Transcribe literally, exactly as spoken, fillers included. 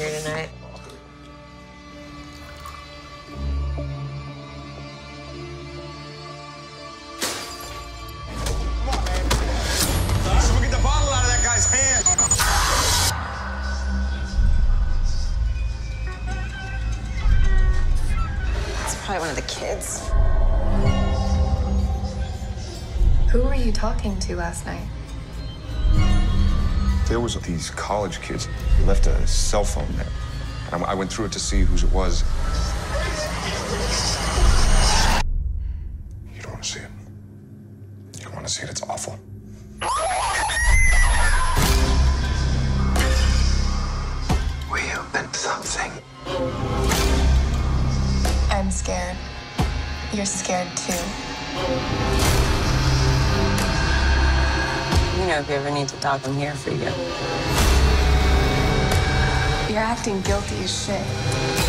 here tonight. Come on, man. So we get the bottle out of that guy's hand. It's probably one of the kids. Who were you talking to last night? There was these college kids who left a cell phone there. And I went through it to see whose it was. You don't want to see it. You don't want to see it. It's awful. We have been something. I'm scared. You're scared too. You know, if you ever need to talk, I'm here for you. You're acting guilty as shit.